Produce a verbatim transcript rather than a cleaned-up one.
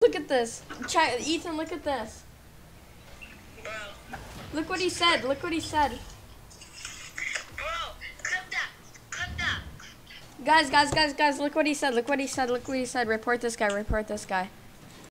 Look at this. Try, Ethan, look at this. Bro. Look what he said. Look what he said. Bro, clip that. Clip that. Guys, guys, guys, guys, look what he said. Look what he said. Look what he said. Report this guy. Report this guy.